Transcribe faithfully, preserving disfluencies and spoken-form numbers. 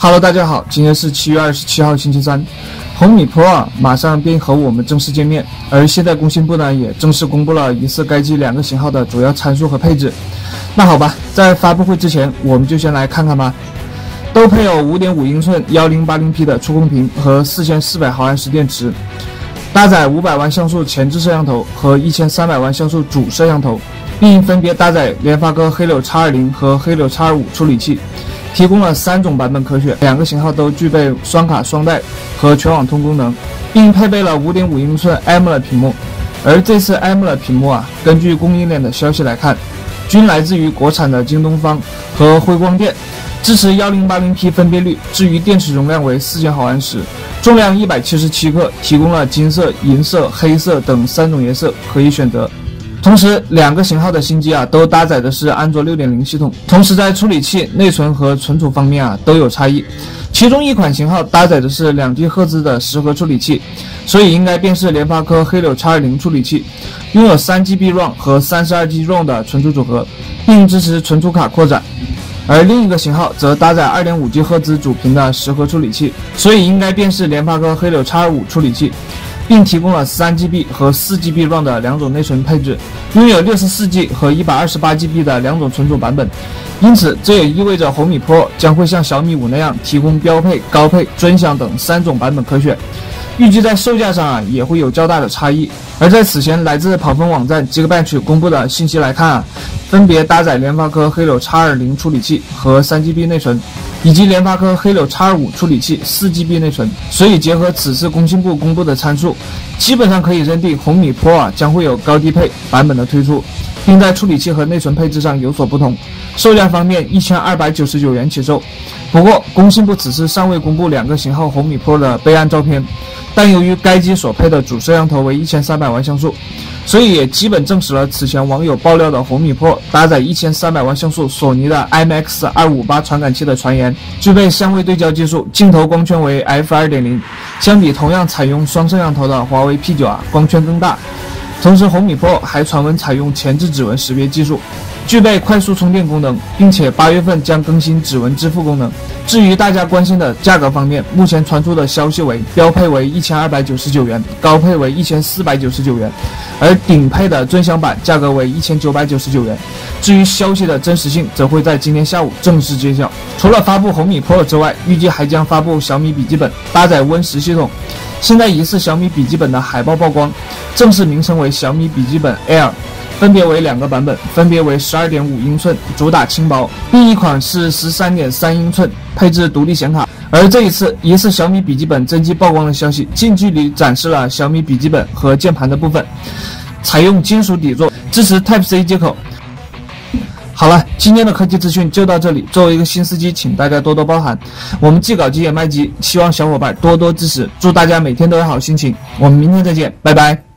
Hello， 大家好，今天是七月二十七号，星期三。红米 Pro 啊，马上便和我们正式见面。而现在工信部呢，也正式公布了疑似该机两个型号的主要参数和配置。那好吧，在发布会之前，我们就先来看看吧。都配有 五点五英寸 一零八零 P 的触控屏和四千四百毫安时电池，搭载五百万像素前置摄像头和一千三百万像素主摄像头，并分别搭载联发科黑柳 X 二十 和黑柳 X 二十五 处理器。提供了三种版本可选，两个型号都具备双卡双待和全网通功能，并配备了 五点五英寸 A M O L E D 屏幕。而这次 A M O L E D 屏幕啊，根据供应链的消息来看，均来自于国产的京东方和辉光电，支持 一零八零 P 分辨率。至于电池容量为四千毫安时，重量一百七十七克，提供了金色、银色、黑色等三种颜色可以选择。同时，两个型号的新机啊，都搭载的是安卓 六点零 系统，同时在处理器、内存和存储方面啊都有差异。其中一款型号搭载的是 两 G 赫兹的十核处理器，所以应该便是联发科黑柳 X 二十 处理器，拥有 三 G B RAM 和 三十二 G ROM 的存储组合，并支持存储卡扩展。而另一个型号则搭载 二点五 G 赫兹主频的十核处理器，所以应该便是联发科黑柳 X 二十五 处理器，并提供了 三 G B 和 四 G B RAM 的两种内存配置，拥有 六十四 G 和 一百二十八 G B 的两种存储版本。因此，这也意味着红米 Pro 将会像小米五那样提供标配、高配、尊享等三种版本可选。预计在售价上啊也会有较大的差异。而在此前来自跑分网站 Geekbench 公布的信息来看啊，分别搭载联发科黑柳 X 二十 处理器和 三 G B 内存，以及联发科黑柳 X 二十五 处理器 四 G B 内存。所以结合此次工信部公布的参数，基本上可以认定红米 Pro 啊将会有高低配版本的推出，并在处理器和内存配置上有所不同。售价方面一千二百九十九元起售。不过工信部此次尚未公布两个型号红米 Pro 的备案照片，但由于该机所配的主摄像头为一千三百万像素，所以也基本证实了此前网友爆料的红米 Pro 搭载一千三百万像素索尼的 I M X 二五八传感器的传言。具备相位对焦技术，镜头光圈为 F 二点零， 相比同样采用双摄像头的华为 P 九 啊，光圈更大。同时红米 Pro 还传闻采用前置指纹识别技术，具备快速充电功能，并且八月份将更新指纹支付功能。至于大家关心的价格方面，目前传出的消息为标配为一千二百九十九元，高配为一千四百九十九元，而顶配的尊享版价格为一千九百九十九元。至于消息的真实性，则会在今天下午正式揭晓。除了发布红米 Pro 之外，预计还将发布小米笔记本，搭载 Win 十系统。现在疑似小米笔记本的海报曝光，正式名称为小米笔记本 Air， 分别为两个版本，分别为 十二点五英寸，主打轻薄，另一款是 十三点三英寸，配置独立显卡。而这一次疑似小米笔记本真机曝光的消息，近距离展示了小米笔记本和键盘的部分，采用金属底座，支持 Type C 接口。好了，今天的科技资讯就到这里。作为一个新司机，请大家多多包涵。我们既搞机也卖机，希望小伙伴多多支持。祝大家每天都有好心情。我们明天再见，拜拜。